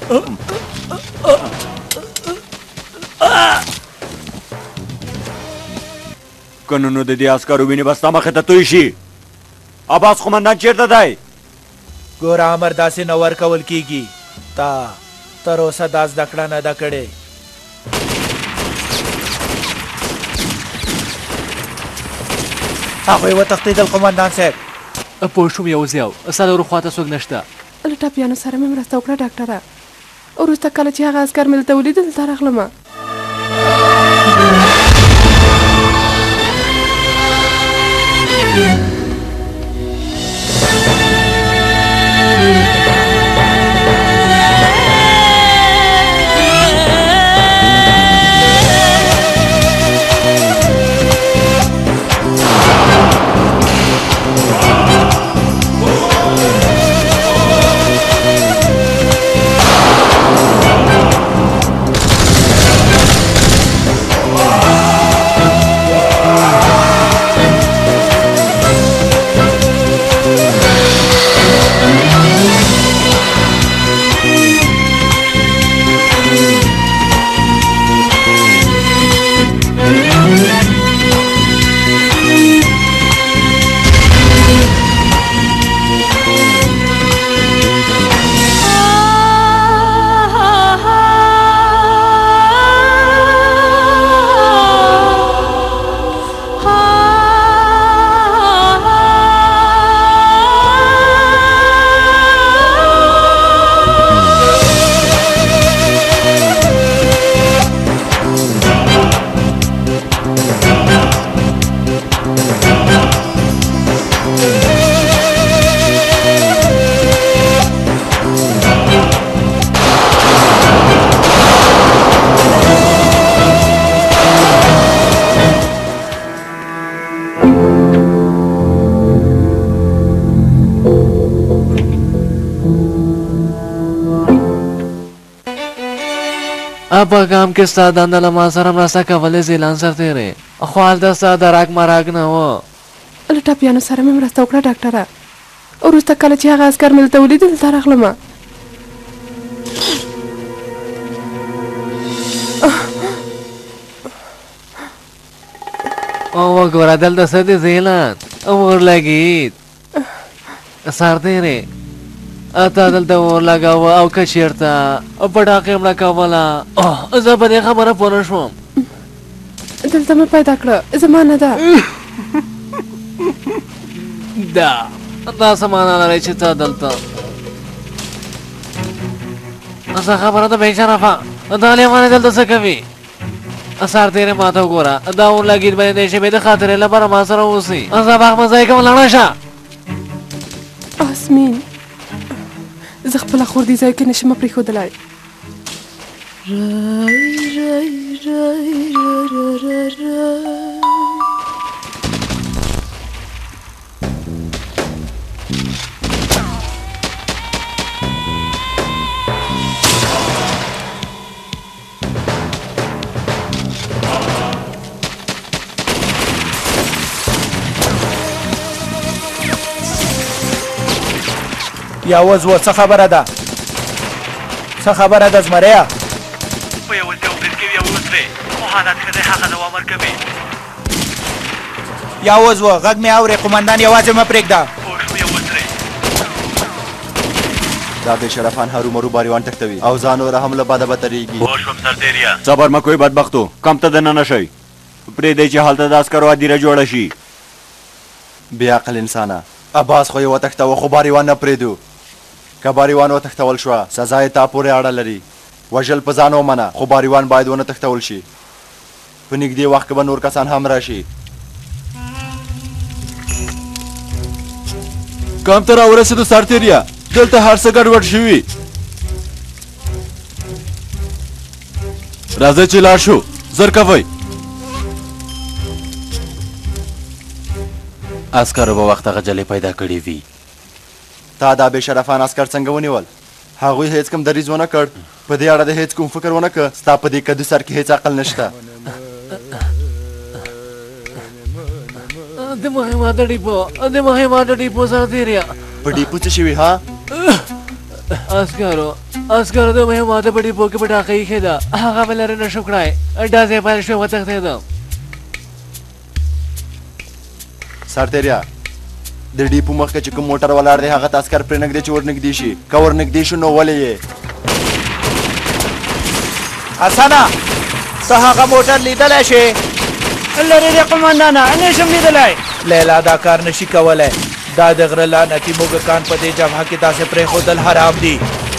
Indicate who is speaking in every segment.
Speaker 1: کنه نو د دې عسکرو وینې به ستا مخې ته توی شي. عباس قومندان چیرته دی؟
Speaker 2: ګوره امر داسې نه ورکول کیږي. تا تر اوسه دا زده کړه نه ده کړې. هغوی وتښتېدل قومندان صاحب.
Speaker 3: پوه شوم یوازې او ستا له خواته څوک نشته.
Speaker 4: له ټپیانو سره مې مرسته وکړه ډاکټره. وروسته کله چې هغه عسکر مې دلته ولید دلته راغلمه.
Speaker 3: په کام کې ستا دنده له ما سره مرسته کولی زیلان سرتېرې خو هلته ستا د راک مراک نه و.
Speaker 4: له ټپیانو سره مې مرسته وکړه ډاکټره. وروسته کله چې هغه عسکر مې دلته ولید دلته راغلمه.
Speaker 3: وګوره دلته څه دي زیلان ورلګېد سرتېرې تا دلته ورلګاوه او که چېرته پټاقې مړه کوله. زه په دې خبره پوه نه شوم.
Speaker 4: دلته مې پیدا کړه زما نه ده.
Speaker 3: دا څه معنا لري چې ته دلته څه خبره ده بېشرفه دا لیونی دلته څه کوي؟ سرتېرې ما ته وګوره دا ورلګېد به د شپې د خاطرې لپاره ما سره اوسي. زه به مزه یې کوم لاړه شه.
Speaker 4: آسمین زه خپله خور دې ځای کې نشم پرېښودلی.
Speaker 2: یاوز و څه خبره ده؟ څه خبره ده زمریه؟
Speaker 5: په یوازې یو برید کوي یوز دی خو حالت ښه دی هغه دوام ورکوي.
Speaker 2: یاوز و غږ مې اورې قومندان یوازې مه پرېږده.
Speaker 5: پوه شوم یوز دی.
Speaker 6: دا بېشرفان هرومرو باریوان تښتوي او ځان وره هم له بده بدترېږي.
Speaker 5: پوه شوم سرتېریه.
Speaker 1: صبر مه کوئ بدبختو کم ته دننه شئ. پرېږدئ چې هلته د عسکرو هدیره جوړه شي.
Speaker 6: بې عقل انسانه عباس خو یې وتښتوه خو باریوان نه پرېږدو. که باریوان وتښتول شوه سزا یې تا پورې اړه لري. وژل په ځان ومنه خو باریوان باید ونه تښتول شي. په نږدې وخت کې به نور کسان هم راشي.
Speaker 7: کام ته راورسېدو سرتېریه دلته هر څه ګډوډ شوي. راځئ چې لاړ شو زر کوئ.
Speaker 6: عسکرو به وخت هغه جلې پیدا کړې وي. تا دا بېشرفان عسکر څنګه ونیول؟ هغوی هیڅ کوم دریځ ونه کړ. په دې اړه د هیڅ کوم فکر ونه کړ. ستا په دې کدو سر کې هیڅ عقل نشته.
Speaker 3: د مهمات ډیپو سرتېریا
Speaker 6: په ډیپو څه شوي ها؟
Speaker 3: اسکرو د مهماته په ډیپو کې پټاقې خېدا هغه مې لرې نشو کړای ډازې پایل شو وتښتېدم
Speaker 6: سرتیریا د ډیپو مخکې چې کوم موټر ولاړ دی هغه ته عسکر پرې نږدې چې ورنږدې شي که ورنږدې شو نو ولې یې
Speaker 2: حسنه ته هغه موټر لیدلی شې
Speaker 8: لرې دی قمندانه نه شم لیدلی
Speaker 2: لیلا دا کار نشي کولی دا د غره لعنتي موږکان په دې جبهه کې داسې پرېښودل حرام دي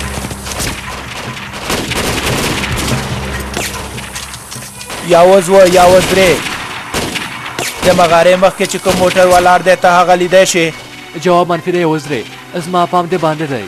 Speaker 2: یاوز و یاوز درې د مغارې مخکې چې کوم موټر ولاړ دی ته هغه لیدی شې
Speaker 3: جواب منفي دی وزرې زما پام دې باندې دی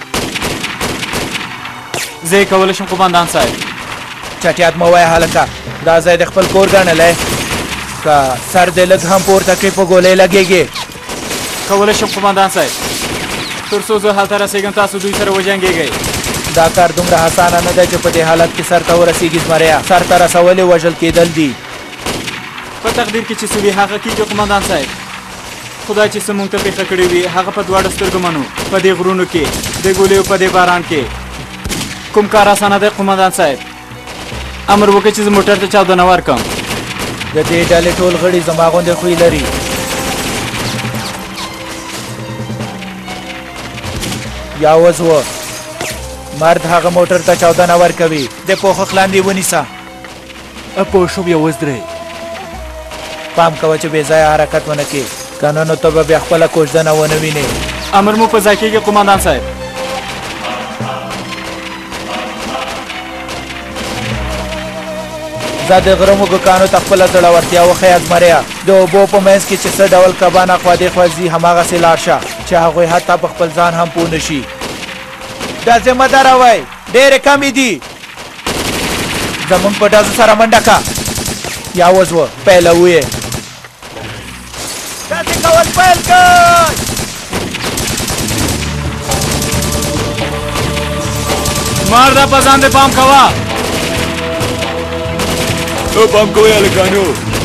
Speaker 8: زه یې کولی شم قمندان صاحب
Speaker 2: چټیات مه وایه هلکه دا ځای د خپل کور ګڼلی که سر دې لږ هم پورته کړې په ګولۍ لګېږې
Speaker 8: کولی شم قمندان صاحب تر څو زه هلته رسېږم تاسو دوی سره وجنګېږئ
Speaker 2: دا کار دومره اسانه نه دی چې په دې حالت کې سر ته ورسېږي زمریا سر ته رسولې وژل کېدل دي
Speaker 8: په تقدیر کې چې څه وي هغه کېږي قمندان صاحب خدای چې څه موږ ته پېښه کړې وي هغه په دواړو سترګو منو په دې غرونو کې د ګولیو په دې باران کې کوم کار اسانه دی قمندان صاحب امر وکړئ چې زه موټر ته چاودنه ورکړم
Speaker 2: د دې ډلې ټول غړي زما غوندې خوی لري یاوز و مرد هغه موټر ته چاودنه ورکوي د پوښښ لاندې ونیسه
Speaker 3: پوه شوم یوز درې
Speaker 2: پام کوه چې بې ځایه حرکت ونه کړې که نه نو ته به بیا خپله کوژدنه ونه وینې
Speaker 8: امر مو په ځای کېږي قمندان صاحب
Speaker 2: زه د غره موږکانو ته خپله زړورتیا وښیه زمریا د اوبو په منځ کې چې څه ډول کبان اخوا دېخوا ځي هماغسې لاړ شه چې هغوی حتی په خپل ځان هم پوه نه شي دا ذمه داره وای ډېرې کمې دي زمونږ په ډزو سره منډه که یا وزوه پیلوو یې داسې کول پیل کړئ
Speaker 8: مرده په ځان دې پام کوه
Speaker 1: پام کوئ هلکانو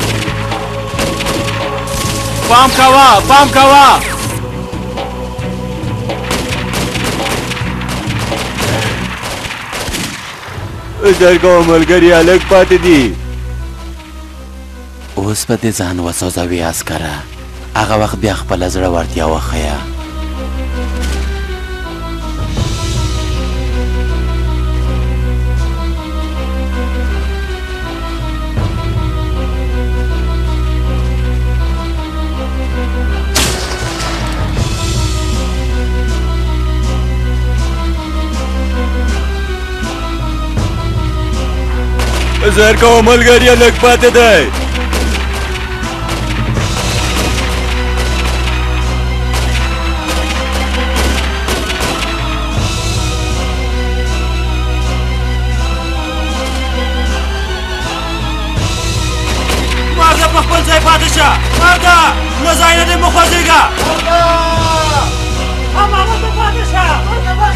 Speaker 8: پام کوه پام کوه
Speaker 1: زر کوه ملګري هلک پاتې دي
Speaker 9: اوس به دې ځان وسوځوي عسکره هغه وخت بیا خپله زړورتیا وښیه
Speaker 1: زر کوه ملګري هلک پاتې دی
Speaker 8: مرده په خپل ځای پاتې شه مرده له ځای نه دې مه خوځېږه هماغلته پاتې شه مرده بس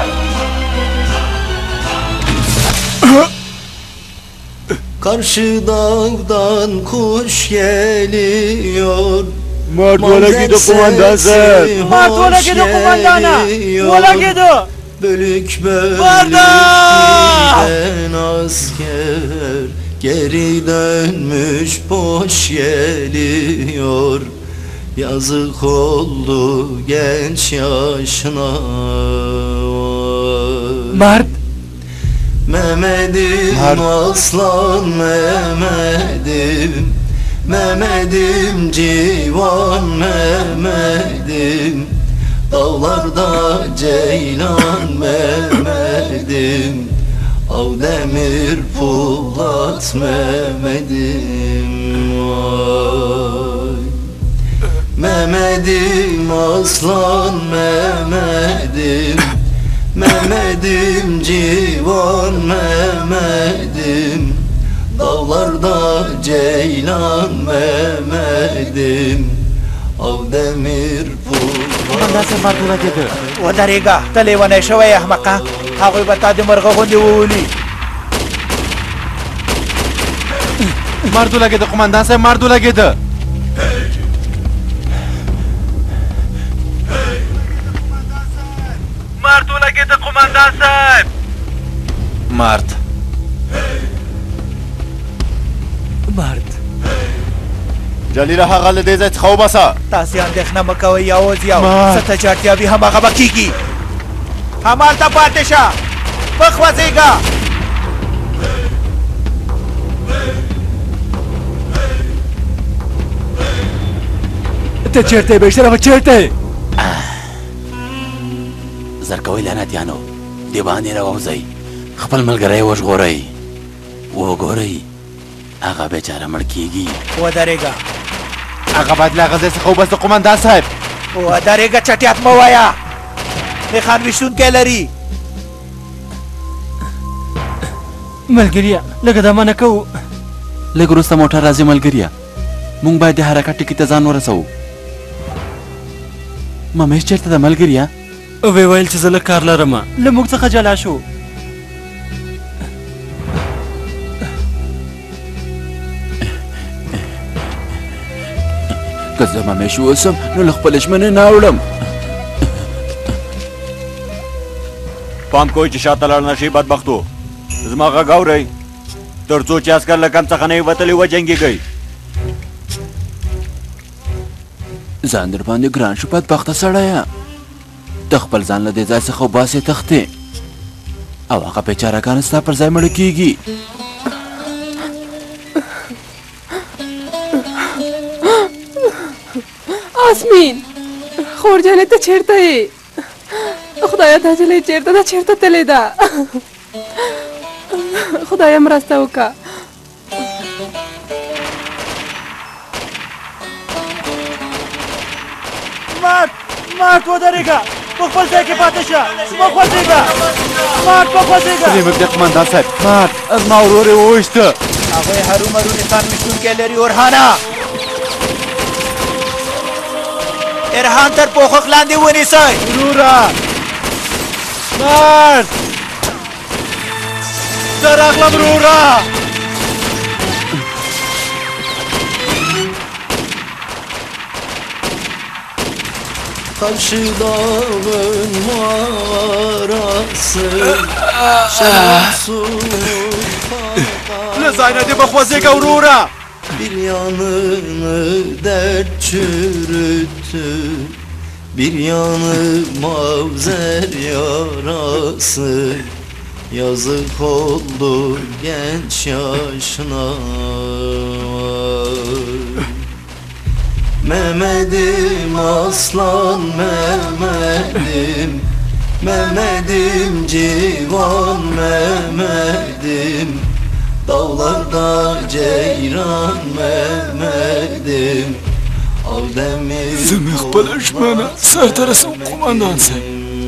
Speaker 10: Karşı dağdan kuş geliyor.
Speaker 1: Mardola gidiyor kumandan sen.
Speaker 8: Mardola gidiyor kumandana. Mola gidiyor.
Speaker 10: Bölük bölük giden asker geri dönmüş boş geliyor. Yazık oldu genç yaşına.
Speaker 3: Mart
Speaker 10: Mehmet'im aslan Mehmet'im Mehmet'im civan Mehmet'im Dağlarda ceylan Mehmet'im Av demir Polat Mehmet'im Vay. Mehmet'im aslan Mehmet'im Mehmet'im civan Mehmet'im Dağlarda ceylan Mehmet'im Av demir
Speaker 3: همداسې مرګونه کېده
Speaker 2: ودرېږه ته لیونی شوی یې احمقه هغوی به تا د مرغه غوندې وولي
Speaker 6: مردو لګېده قمندان صاحب مردو لګېده
Speaker 5: مردو ولګېده قومندان صاحب.
Speaker 2: مرد
Speaker 6: جلیله هغه له دې ځای څخه وباسه.
Speaker 2: تاسې اندېښنه مه کوئ یوازې یو څه ته چې اړتیا وي هماغه به کېږي. همالته پاتې شه مه خوځېږه.
Speaker 7: ته چیرته یې بېشرفه چیرته یې؟
Speaker 9: زر کوئ لعنتیانو دې باندې راووځئ خپل ملګری وژغورئ وګورئ هغه بیچاره مړ کېږي.
Speaker 2: ودرېږه
Speaker 6: هغه باید له هغه ځای څخه وباسه قومندان صاحب.
Speaker 2: ودرېږه چټیات مه وایه میخان ویشتونکی لري.
Speaker 7: ملګريه لږه دمه نه کوو.
Speaker 9: لږ وروسته موټر راځي ملګريه موږ باید د حرکت ټکي ته ځان ورسوو. ممیش چېرته ده ملګريه؟
Speaker 7: ویې ویل چې زه لږ کار لرم له موږ څخه جلا شو.
Speaker 9: که زه ممیش اوسم نو له خپلې ژمنې نه اوړم.
Speaker 1: پام کوئ چې شاته لاړ نه شئ بدبختو. زما غږ اورئ تر څو چې عسکر له کمپ څخه نه وي وتلي وجنګېږئ.
Speaker 9: ځان در باندې ګران شو بدبخته سړیه. ته خپل ځان له دې ځای څخه وباسې تښتې او هغه بیچارهګان ستا پر ځای مړه کېږي.
Speaker 4: آسمین خور جانې ته چیرته یې؟ خدایه دا جلۍ چیرته ده چیرته تلې ده؟ خدایه مرسته وکړه.
Speaker 7: مات ودرېږه په خپل ځای کې پاتې شه مه خوځېږه مات مه خوځېږه.
Speaker 6: پرېمږ دی قومندان صاحب مات زما ورور یې وویشته.
Speaker 2: هغوی هرومرو نښان ویشتونکی لري. اورهانه ارهان تر پوښښ لاندې ونیسئ.
Speaker 7: وروره مرد زه راغلم وروره.
Speaker 10: Karşı dağın mağarası Şemsun
Speaker 6: له ځای نه دې مه خوځېږه وروره.
Speaker 10: Bir yanını dert çürüttü Bir yanı mavzer yarası Yazık oldu genç yaşına Mehmet'im aslan Mehmet'im Mehmet'im civan Mehmet'im Dağlarda ceyran Mehmet'im Avdemir
Speaker 7: زمي خپل ژمنه سرته رسوم قومندان صاحب.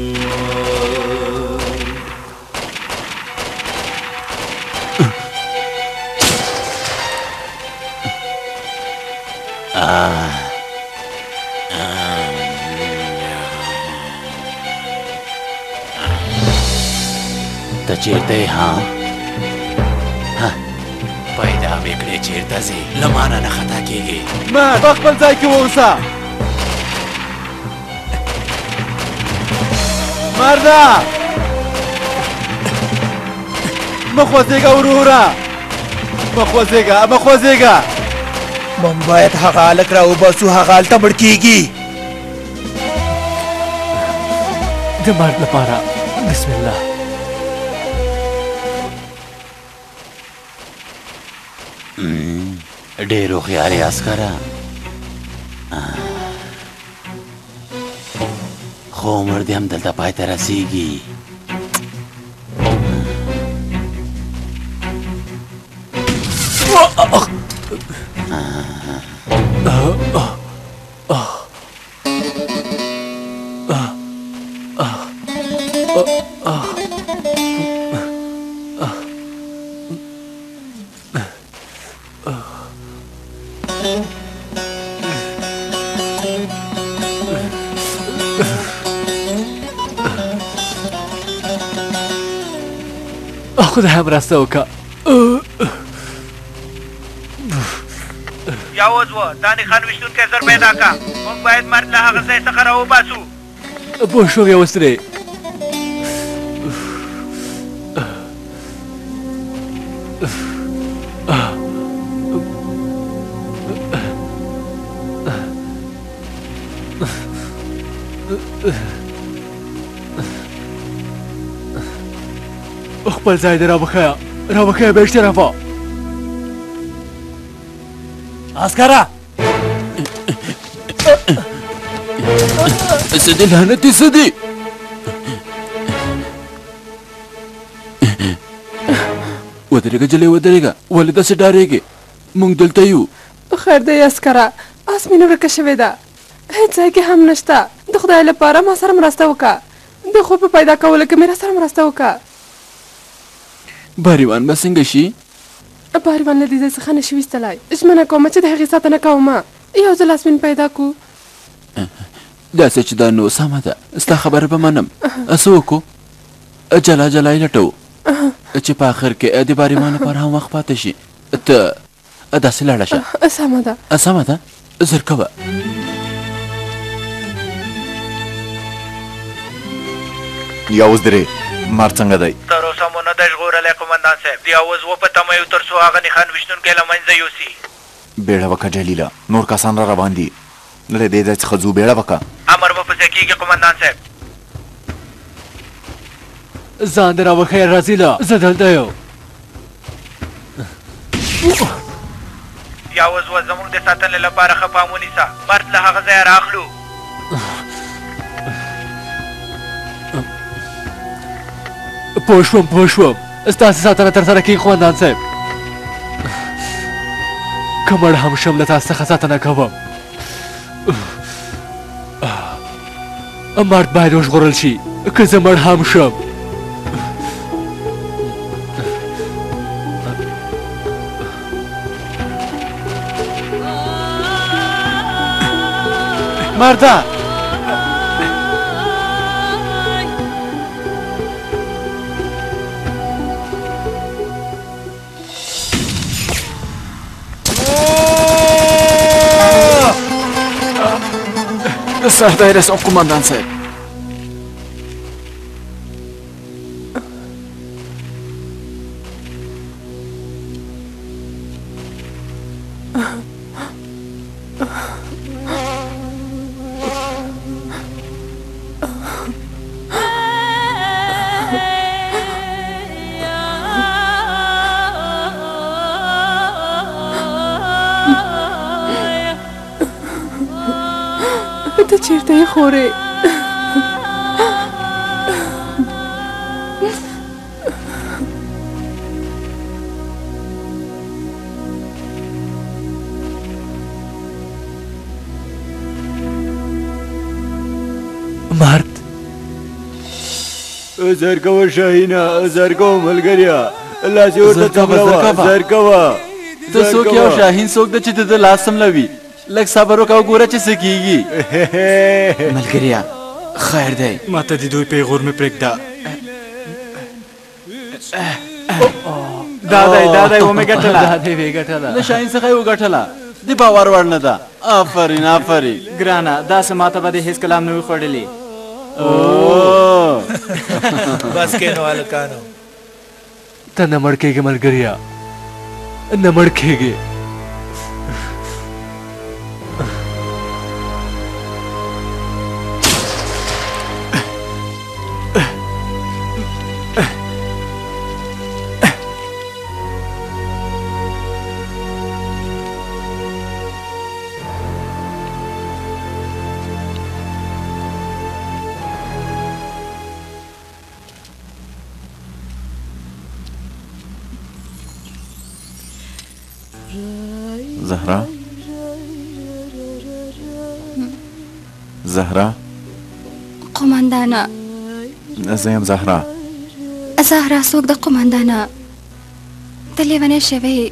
Speaker 9: ته چیرته یې ها؟ پیدا مې کړې چیرته ځې له مانه نه خطا کېږې.
Speaker 6: مرد په خپل ځای کې واوسه. مرده مه خوځېږه وروره مه خوځېږه مه خوځېږه.
Speaker 2: موږ باید هغه هلک راوباسو هغه هلته مړ کېږي.
Speaker 7: د مرد لپاره بسم الله.
Speaker 9: ډېر هوښیار یې عسکره خو عمر دې هم دلته پای ته رسېږي.
Speaker 7: خدای هم مرسته وکړه.
Speaker 5: یاوز و دا نښان ویشتونکی زر پیدا کړه. موږ باید مرد له هغه ځای څخه راوباسو.
Speaker 7: پوه شوم یو سترې
Speaker 3: خپل ځای دې راوښیه بیشتې رافا
Speaker 7: عسکره
Speaker 9: څه دې لعنتي څه دي ودرېږه جلۍ ودرېږه ولې داسې ډارېږې موږ دلته یو
Speaker 4: خیر دی عسکره آس مې ورکه شوې ده هېڅ ځای کې هم نشته د خدای لپاره ما سره مرسته وکړه د خوب په پیدا کولو کې مې را سره مرسته وکړه
Speaker 9: باریوان به څنګه شي
Speaker 4: باریوان له دې ځای څخه نشي ویستلی ژمنه کومه چې د هغې ساتنه کومه یو ځل آسمین پیدا کړو
Speaker 9: داسې چې دا نو سمه ده ستا خبره به منم څه وکړو جلا جلا یې لټوو چې په آخر کې د باریوان لپاره هم وخت پاته شي ته داسې لاړه شه
Speaker 4: سمه ده
Speaker 9: سمه ده زر کوه
Speaker 6: یا اوس درې مار څنګه دی
Speaker 2: تر اوسه مو نه دی ژغورلی قمندان صاحب د یوز وپتمه یو تر څو هغه نښان ویشتونکی له منځه یوسي
Speaker 6: بیړه وکړه جلیله نور کسان را روان دي له دې ځای څخه ځو بیړه وکړه
Speaker 2: امر به پسې کېږي قمندان صاحب
Speaker 3: ځان دې راوښیه رزیله زه دلته یم
Speaker 2: یوز و زموږ د ساتنې لپاره ښه پام ونیسه مرد له هغه ځایه راخلو
Speaker 3: پوه شوم ستاسې ساتنه ترسره کېږي قمندان صاحب که مړ هم شم له تاسو څخه ساتنه کوم مرد باید وژغورل شي که زه مړ هم شم
Speaker 2: مرده
Speaker 9: سردار رسون قماندان صاحب
Speaker 4: ته چیرته یې خورې
Speaker 3: مرد
Speaker 1: زر کوه شاهینه زر کوه ملګریا لاس یې ورته څملوه زر کوه
Speaker 9: ته څوک یو شاهین څوک ده چې د ده لاس څملوي لږ صبر وکړه وګوره چې څه کېږي ملګریا خیر دی
Speaker 8: ما ته د دوی پیغور مې پرېږده دا دی ومې ګټله
Speaker 9: له شاهین څخه یې وګټله د باور وړ نه ده آفرین
Speaker 8: ګرانه داسې ما ته به دې هېڅ کلام نه وي خوړلي
Speaker 2: بس کې نو هلکانو
Speaker 3: ته نه مړ کېږې ملګریا نه مړ کېږې
Speaker 6: زهرا
Speaker 11: قمندانه
Speaker 6: زه یم زهرا
Speaker 11: څوک د قمندانه ته لیونی شوې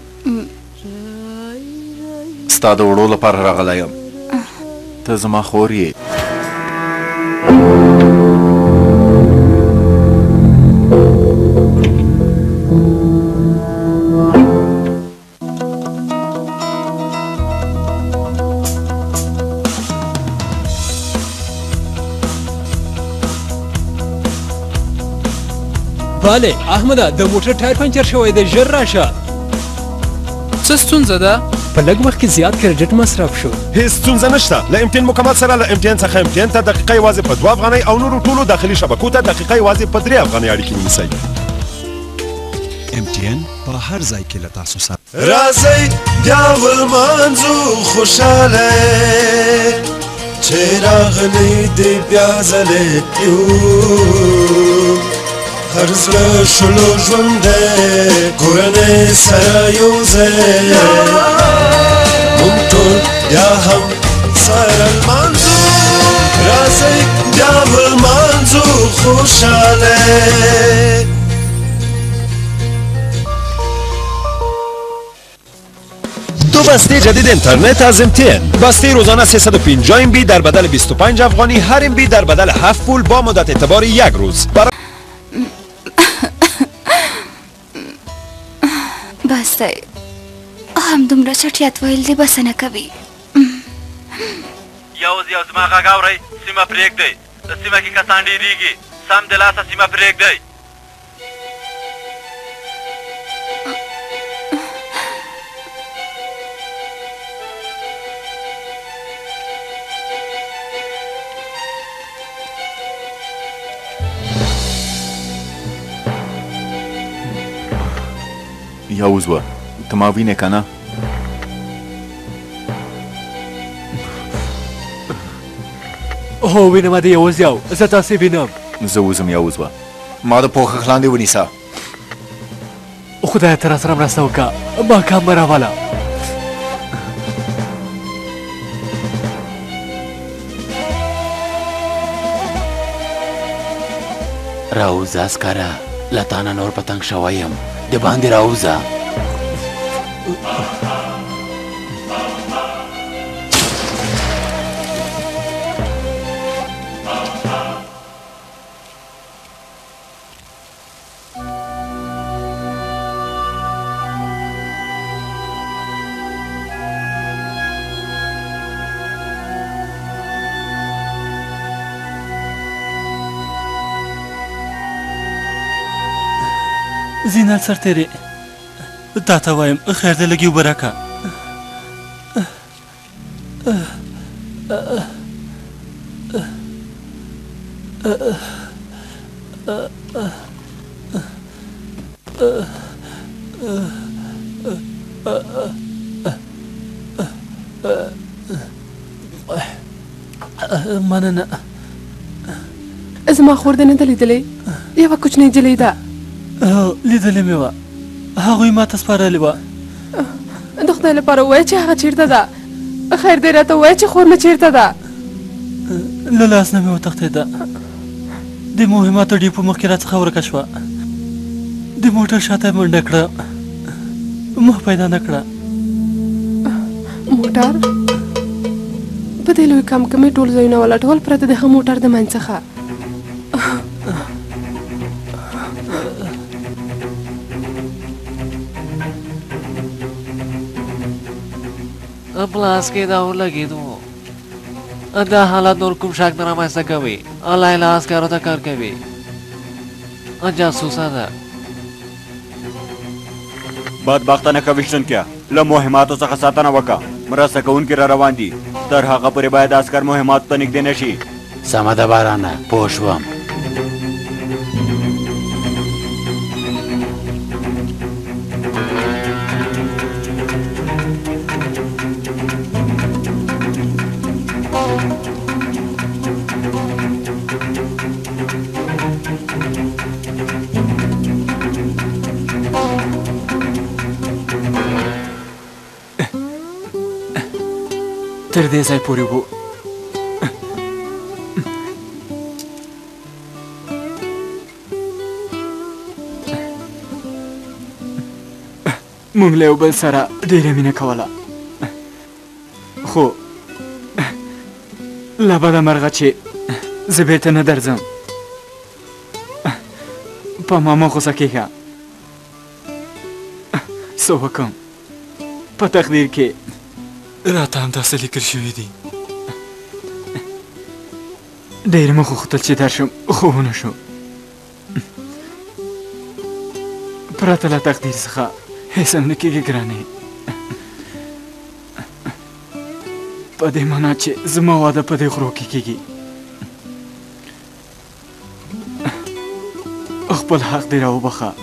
Speaker 6: ستا د وړو لپاره راغلی یم ته زما خور یې
Speaker 12: bale احمده د موټر ټایر پنچر شوی دی ژر راشه څه ستونزه ده په لږ وخت کې زیات کریډټ مصرف شو
Speaker 13: هیڅ ستونزه نشته له امتحان مکمل سره له امتحان څخه امتحان ته دقیقه یوازې په 2 افغانۍ او نورو ټولو داخلي شبکو ته دقیقه یوازې په 3 افغانۍ اړیکې نیسئ
Speaker 14: امتحان په هر ځای کې له تاسو سره
Speaker 10: راځئ بیا ولمانځو خوشحاله چې راغلی دی بیا ځلې یو هر زړه شلو ژوند دی کورنۍ سره یو ځای موږ ټول بیا هم سره لمانځو راځئ بیا ولمانځو خوشحاله
Speaker 13: دو بسته جدید اینترنت از MTN. بسته روزانه 350 MB در بدل 25 افغانی، هر MB در بدل 7 پول با مدت اعتبار 1 روز.
Speaker 11: بس دی هم دومره چټیات ویل دی بس نه کوي
Speaker 5: یو زما غږ اورئ سیمه پرېږدئ د سیمه کې کسان ډېرېږي سم د لاسه سیمه پرېږدئ
Speaker 6: یاوزوه ته ما وینې که نه
Speaker 3: هو وینم د یوازیاو زه تاسې وینم
Speaker 6: زه وځم یاوزوه ما د پوښښ لاندې ونیسه
Speaker 3: خدای ته راسره مرسته وکړه ما کام مه راوله
Speaker 9: راوځه عسکره له تا نه نور پتنګ شوی یم د باندې راوځه
Speaker 7: زینل سرتیری تا ته وایم خیر دې لږ اوبه راکړه مننه
Speaker 4: زما خور دې نه ده لیدلې یوه کوچنۍ نجلۍ ده
Speaker 7: لیدلې مې وه هغوی ما ته سپارلې وه
Speaker 4: د خدای لپاره ووایه چې هغه چېرته ده خیر دی راته ووایه چې خور مې چېرته ده
Speaker 7: له لاس نه مې وتښتېده د مهماتو ډیپو مخکې راڅخه ورکه شوه د موټر شاته یې منډه کړه مخ پیدا نه کړه
Speaker 4: موټر په دې لوی کام کې مې ټول ځایونه ولټول پرته د هغه موټر د منځ څخه
Speaker 3: پلاس کې دا ولګېدو دا حالت نور کوم شک نه رامنځته کوي الله له عسکرو ته کار کوي جاسوسه ده
Speaker 1: بدبختانه که ویشتونکیه له مهماتو څخه ساتنه وکړه مرسته کوونکي را روان دي تر هغه پورې باید عسکر مهماتو ته نږدې نه شي
Speaker 9: سمه ده بارانه پوه شوم
Speaker 8: تر دې ځای پورې وو موږ له یو بل سره ډېره مینه کوله خو له بده مرغه چې زه بېرته نه درځم په ما مه غوسه کېږه څه وکړم په تقدیر کې
Speaker 7: راته همداسې لیکل شوي دي
Speaker 8: ډېر مې غوښتل چې درشم خو ونه شو پرته له تقدیر څخه هیڅ هم نه کېږي ګرانې په دې معنا چې زما واده په دې غرو کې کېږي خپل حق دې راوبخه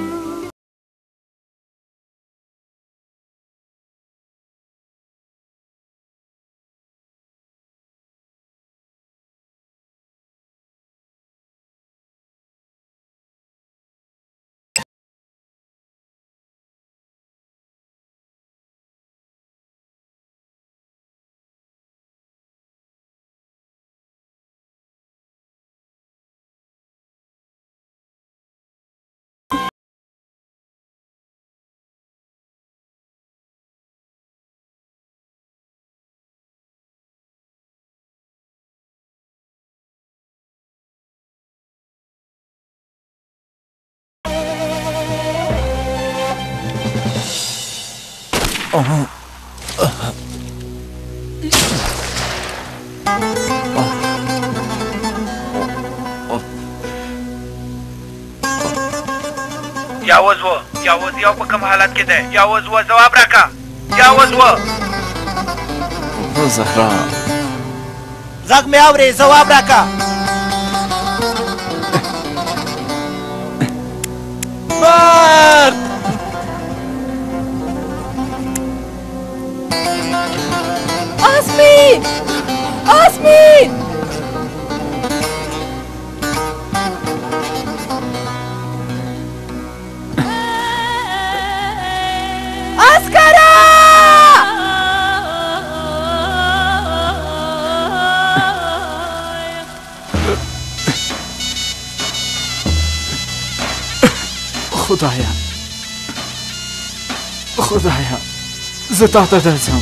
Speaker 2: یاوز و یاوز یو په کوم حالت کې دی یاوز و ځواب راکا یاوز و
Speaker 9: زهرا
Speaker 2: غږ مې اورې ځواب راکا مرد
Speaker 4: آسمین آسمین اسکرا
Speaker 8: خدایا خدایا زه تا ته درځم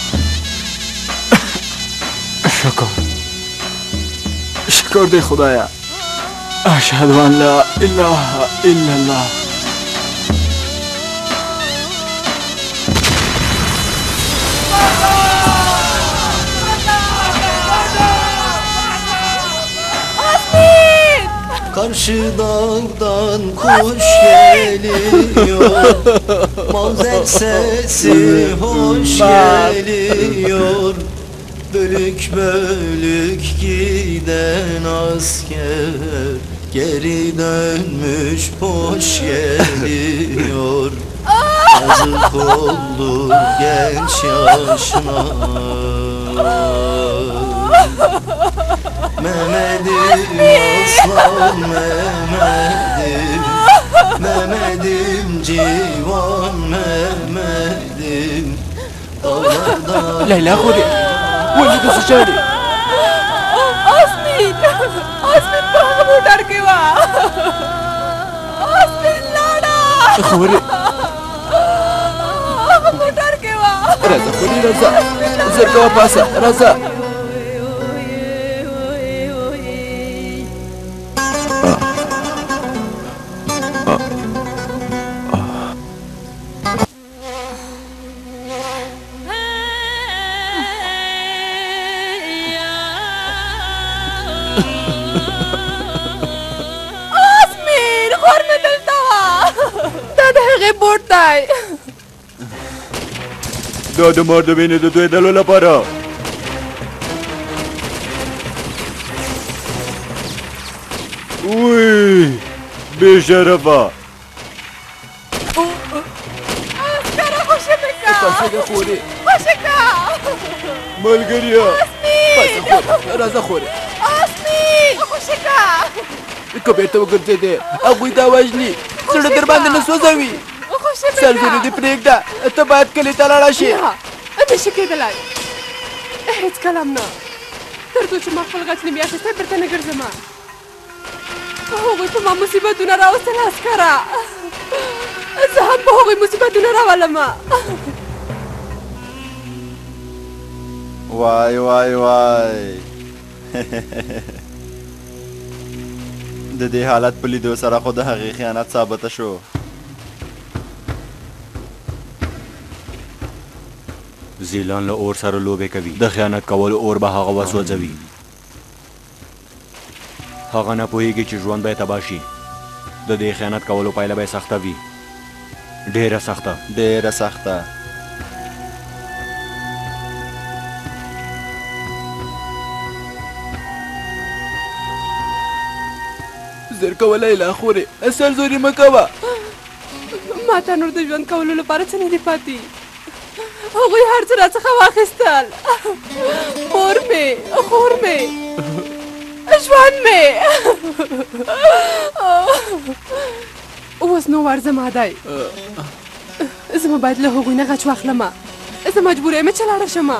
Speaker 8: شکر دې خدایا اشهد ان لا اله الا الله
Speaker 10: Karşı dağdan kuş geliyor, Mazer sesi hoş geliyor. Bölük bölük giden asker geri dönmüş boş geliyor. Yazık oldu genç yaşına. Mehmet'im aslan Mehmet'im, Mehmet'im civan Mehmet'im.
Speaker 9: Leyla خوري ولد سجاري
Speaker 4: آسمین آسمین باغ موټر کې وا آسمین لاړه
Speaker 9: خوري
Speaker 4: موټر کې وا
Speaker 9: رضا خوري رضا زرګه پاسه رضا
Speaker 1: دا د مار د وینې د تویدلو لپاره وی بې شرفه
Speaker 4: اسکره خوشې مې که
Speaker 9: پاسه خوري
Speaker 4: خوشې که
Speaker 1: ملګريه
Speaker 9: پاسه رضا خوري
Speaker 4: آسمین خوشې که
Speaker 9: که بیرته وګرځېدې هغوی دا وژني زړه در باندې نه سوځوي سرزوري دې پرېږده ته باید کلي ته لاړه شي
Speaker 4: نه شي کېدلی هېڅ کله هم نه تر څو چې ما خپل غچ نه وي اخیستی بېرته نه ګرځم هغوی په ما مصیبتونه راوستل عسکره زه هم په هغوی مصیبتونه راولم
Speaker 6: وای وای وای د دې حالت په لیدو سره خو د هغې خیانت ثابته شو
Speaker 1: زیلان له اور سره لوبې کوي د خیانت کولو اور به هغه وسوځوي هغه نه پوهېږي چې ژوند به یې تباه شي د دې خیانت کولو پایله به یې سخته وي ډیره سخته
Speaker 6: ډیره سخته.
Speaker 2: زر کوه لیلا خورې سرزوري مه کوه.
Speaker 4: ما ته نور د ژوند کولو لپاره څه نه دي پاتې. هغوی هر څه راڅخه واخیستل. مور مې خور مې ژوند مې. اوس نو وار زما دی. زما باید له هغوی نه غچ واخلمه. زه مجبوره یم چې لاړه شمه.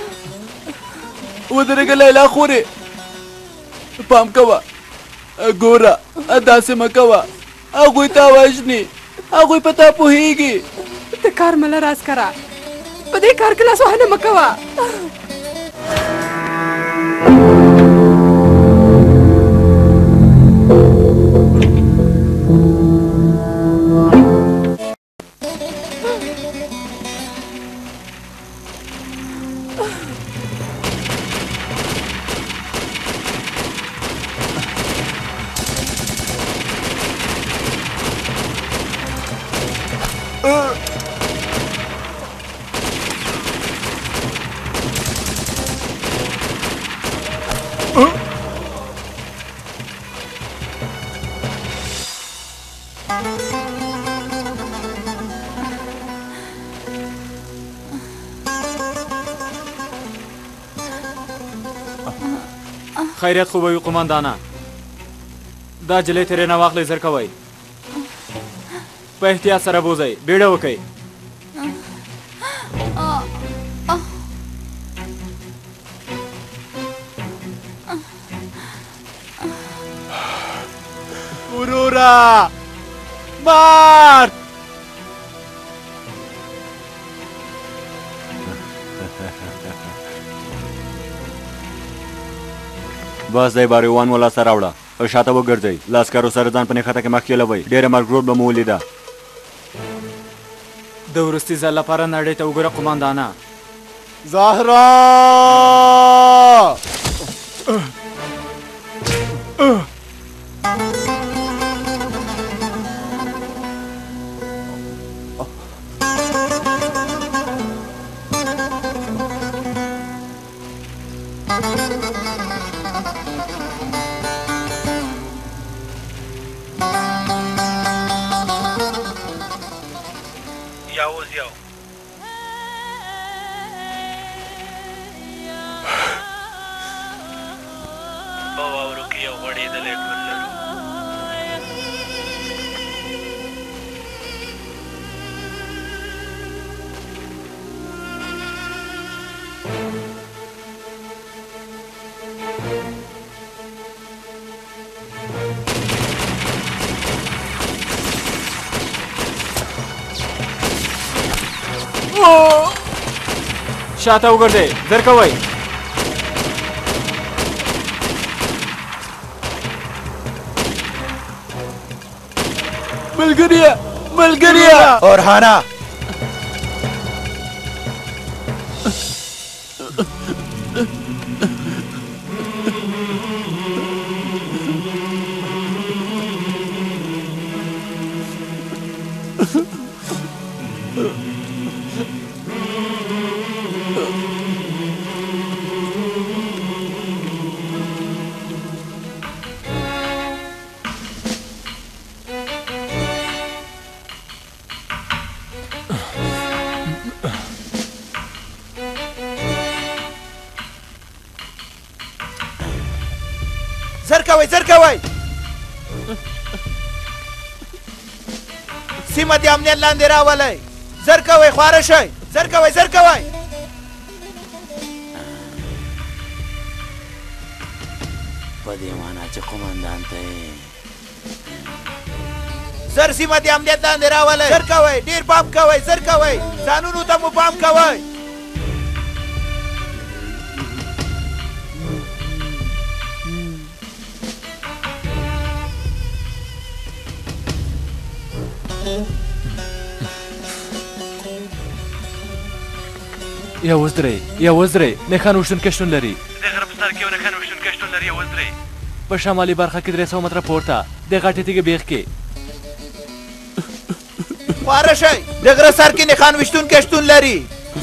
Speaker 2: ودرېږه لیلا خورې پام کوه. ګوره داسې مه کوه. هغوی تا وژني. هغوی په تا پوهېږي.
Speaker 4: د کار مله راز کره. په دې کار کې لاس وهنه مه کوه.
Speaker 8: خیریت خو به وي قومندانه. دا جلۍ ترې نه واخلئ. زر کوئ. په احتیاط سره بوځئ. بیړه وکئ.
Speaker 2: ورورا مار.
Speaker 1: بس دی باریوان مو لاسته راوړه او شاته وګرځئ. له عسکرو سره ځان په نښته کې مخکې لوئ. ډېره مرګ به مو ولیده.
Speaker 8: د وروستي ځل لپاره نړۍ ته وګوره قومندانه.
Speaker 2: زهرا
Speaker 8: شاته وګرځئ. زر کوئ.
Speaker 2: ملګریه ملګریه. اورهانا زر کوئ. سیمه د امنیت لاندې راولئ. زر کوئ. خواره شئ. زر کوئ. زر کوئ.
Speaker 9: په دې معنا چې قومندان ته
Speaker 2: زر سیمه د امنیت لاندې راولئ. زر کوئ. ډېر پام کوئ. زر کوئ. ځانونو ته مو پام کوئ.
Speaker 3: یوه درې نښان وشتونکی شتون لري.
Speaker 5: د غره په سر کې یو نښان وشتونکی شتون لري. یوه درې
Speaker 3: په شمالي برخه کې 300 متره پورته د غټې تیږې بیخ کې.
Speaker 2: خواره شئ د غره سر کې نښان ویشتونکی شتون لري.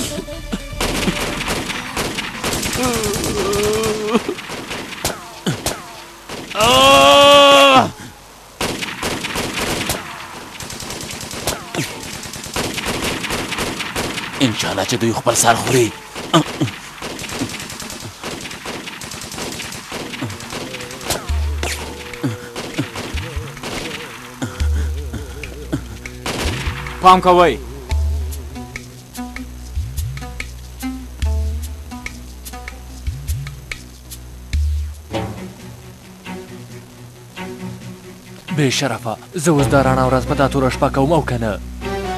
Speaker 9: انشاءالله چې دوی خپل سر خوري.
Speaker 8: پام کوئ.
Speaker 3: بې شرفه زه اوس دا رڼا ورځ په دا توره شپه کوم او که نه؟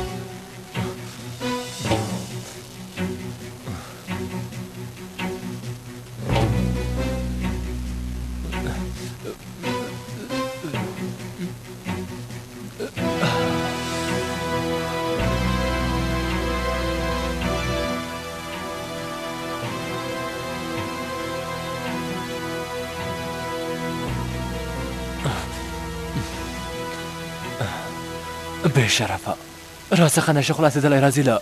Speaker 3: بې شرفه راڅخه نشه خلاصېدلی راځي له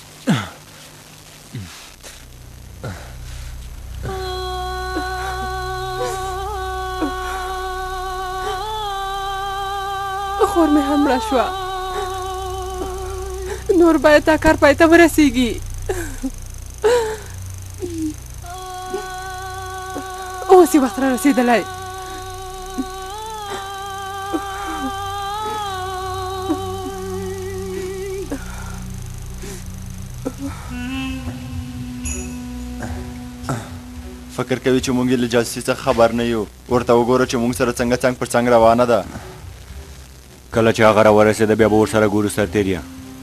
Speaker 4: خور مې هم مړه شوه. نور باید دا کار پای ته ورسیږي. اوس یې وخت را رسېدلی.
Speaker 6: فکر کوي چې مونږ یې له جاسوسي څخه خبر نه یو. ورته وګوره چې مونږ سره څنګه څنګ پر څنګ روانه ده.
Speaker 1: کله چې هغه راورسېده بیا به ورسره ګورو سرتېریه.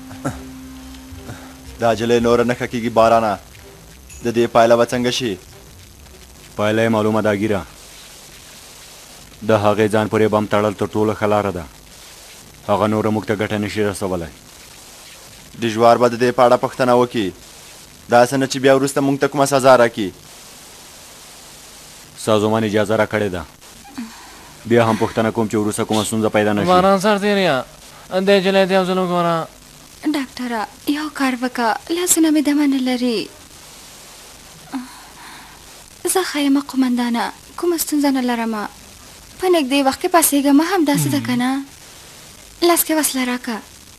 Speaker 6: دا جلۍ نوره نه ښه کېږي بارانه. د دې پایله به څنګه شي؟
Speaker 1: پایله یې معلومه ده ګیره. د هغې ځان پورې بم تړل تر ټولو ښه لاره ده. هغه نوره موږ ته ګټه نشي رسولی.
Speaker 6: د ژوار به د دې په اړه پوښتنه وکړي. داسې نه چې بیا وروسته موږ ته کومه سزا راکړي.
Speaker 1: سازمان اجازه را کړې ده. بیا هم پوښتنه کوم چې وروسته کومه ستونزه پیدا نه شي.
Speaker 3: باران سرتېریه دې جلۍ ته یو ځل وګوره.
Speaker 11: ډاکټره یو کار وکړه. لاسونه مې دمه نه لري. زه ښه یم قومندانه. کومه ستونزه نه لرم. په نږدې وخت کې پاڅېږم. هم داسې ده که نه؟ لاس کې وسله راکړه.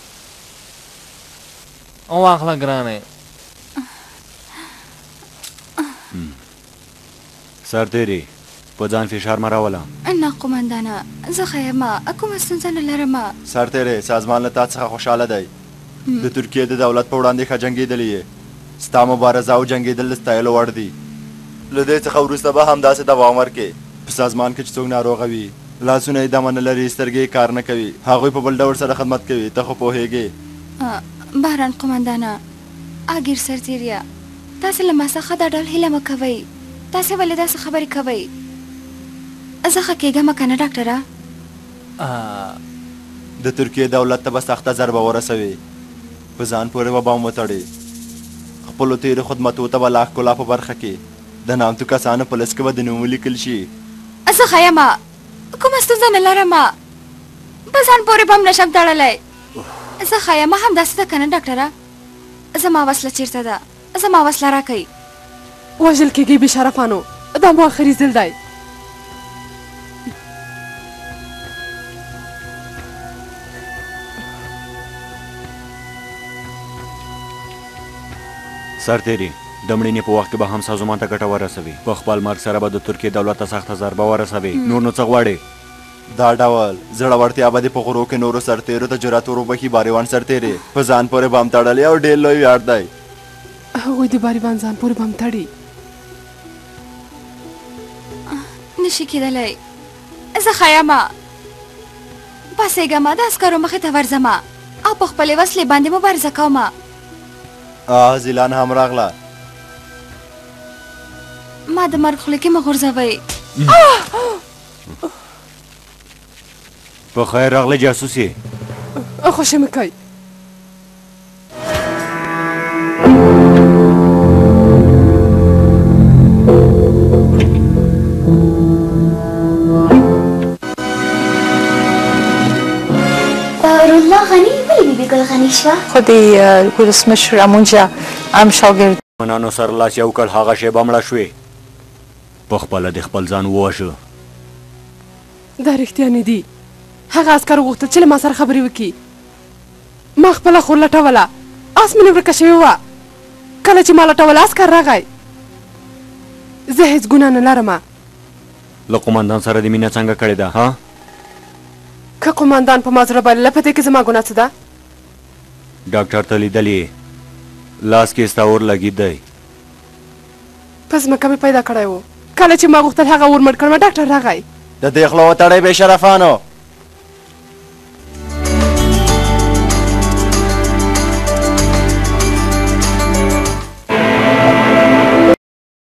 Speaker 3: واخله ګرانې.
Speaker 1: سرتېري په ځان فشار مه راوله.
Speaker 11: نه قومندانه زه ښه یم. کومه ستونزه نه لرم.
Speaker 6: سرتېری سازمان له تا څخه خوشحاله دی. د ترکیې د دولت په وړاندې ښه جنګېدلی یې. ستا مبارزه او جنګېدل د ستایلو وړ دي. له دې څخه وروسته به همداسې دوام ورکړې. په سازمان کې چې څوک ناروغه وي لاسونه یې دمه نه لري، سترګې کار نه کوي، هغوی په بل ډول سره خدمت کوي. ته خو پوهېږې.
Speaker 11: باران قومندانه اګیر سرتېریه تاسې له ما څخه دا ډول هیله مه کوئ. تاسې ولې داسې خبرې کوئ؟ زه ښه کېږم که نه ډاکټره؟
Speaker 6: د ترکیې دولت ته به سخته ضربه ورسوي. په ځان پورې به بم وتړې. خپلو تېرو خدمتو ته به لا ښکلا په برخه کې د نامتو کسانو په لست کې به د نوم ولیکل شي.
Speaker 11: زه ښه یم. کومه ستونزه نه لرم. په ځان پورې به هم نشم تړلی. زه ښه یم. همداسې ده که نه ډاکټره؟ زما وسله چېرته ده؟ زما وسله راکئ.
Speaker 4: وژل کېږئ بې شرفانو. دا مو آخري ځل دی.
Speaker 1: سرتېري د مړینې په وخت کې به هم سازمان ته ګټه ورسوي. په خپل مرګ سره به د ترکیې دولت ته سخته ضربه ورسوي. نور نو څه غواړې؟
Speaker 6: دا ډول زړورتیا به دې په غرو کې نورو سرتېرو ته جرأت وروبخي. باریوان سرتېري په ځان پورې بم تړلی او ډېر لوی ویاړ دی.
Speaker 4: هغوی د باریوان ځان پورې بم تړي.
Speaker 11: نشي کېدلی. زه ښه یم. پاڅېږم. د عسکرو مخې ته ورځم او په خپلې وسلې باندې مبارزه کوم.
Speaker 6: زیلان هم راغله.
Speaker 11: ما د مرګ خوله کې مه غورځوئ.
Speaker 1: په خیر راغلی جاسوسي.
Speaker 4: خوشې مه کوئ.
Speaker 15: الله غنی ولی بیبی ګل غنی شوه؟
Speaker 16: خو د ولسمشر امونجا هم شاګرد
Speaker 1: منانو سر لاس یو کړ هغه شیبه مړه شوې په خپله د خپل ځان ووژه
Speaker 4: دا رښتیا نه دي هغه عسکر غوښتل چې له ما سره خبرې وکړي ما خپله خور لټوله اس مې ورکه شوې وه کله چې ما لټوله عسکر راغی زه هېڅ ګناه نه لرم
Speaker 1: له قومندان سره د مینه څنګه کړې ده ها
Speaker 4: که قومندان په ما زړه بایلله په دې کې زما ګناه څه ده
Speaker 1: ډاکټر ته لیدلې لاس کې ستا اور لګید دی
Speaker 4: په ځمکه مې پیدا کړی و کله چې ما غوښتل هغه اور مړ کړم ډاکټر راغی
Speaker 6: د دې خوله وتړئ بې شرفانو